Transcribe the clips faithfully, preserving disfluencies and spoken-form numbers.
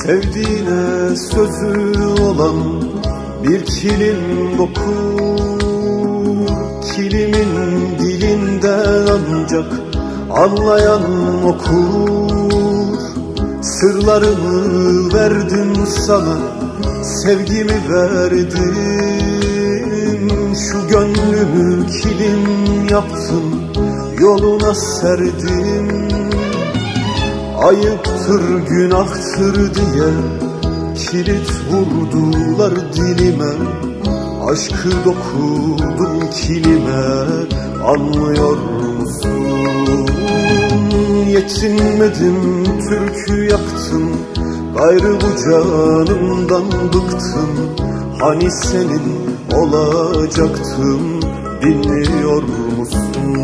Sevdiğine sözü olan bir kilim dokur. Kilimin dilinden ancak anlayan okur. Sırlarımı verdim sana, sevgimi verdim. Şu gönlümü kilim yaptım, yoluna serdim. Ayıptır, günahtır diye kilit vurdular dilime. Aşkı dokudum kilime, anlıyor musun? Yetinmedim, türkü yaktım, gayrı bu canımdan bıktım. Hani senin olacaktım, dinliyor musun?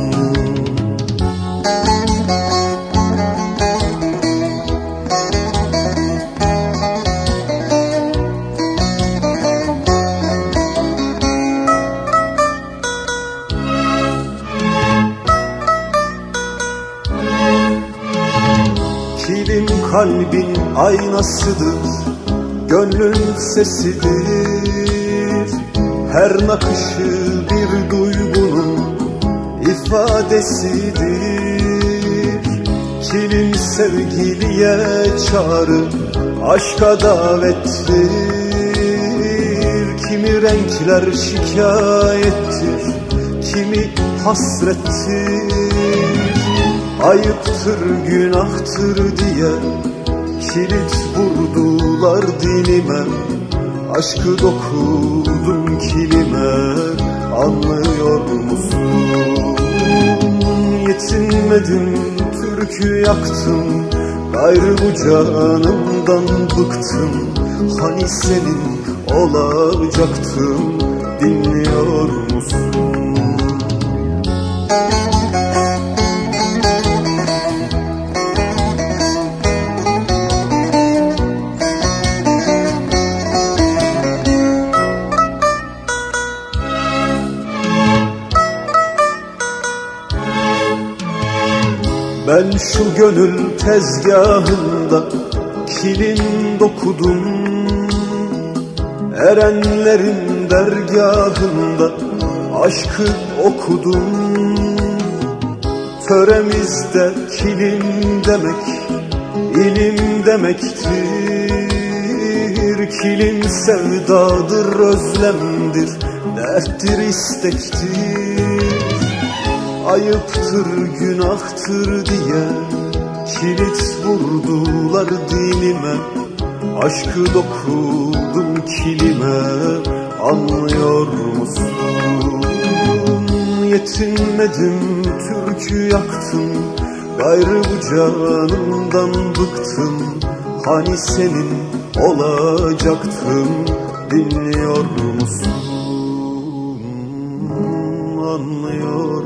Kilim kalbin aynasıdır, gönlün sesidir. Her nakışı bir duygunun ifadesidir. Kilim sevgiliye çağrı, aşka davettir. Kimi renkler şikayettir, kimi hasrettir. Ayıptır, günahtır diye kilit vurdular dilime. Aşkı dokudum kilime, anlıyor musun? Yetinmedim, türkü yaktım, gayrı bu canımdan bıktım. Hani senin olacaktım, dinliyor musun? Ben şu gönül tezgahında kilim dokudum. Erenlerin dergahında aşkı okudum. Töremizde kilim demek ilim demektir. Kilim sevdadır, özlemdir, derttir, istektir. Ayıptır, günahtır diye kilit vurdular dilime. Aşkı dokudum kilime, anlıyor musun? Yetinmedim, türkü yaktım, gayrı bu canımdan bıktım. Hani senin olacaktım, dinliyor musun? Anlıyor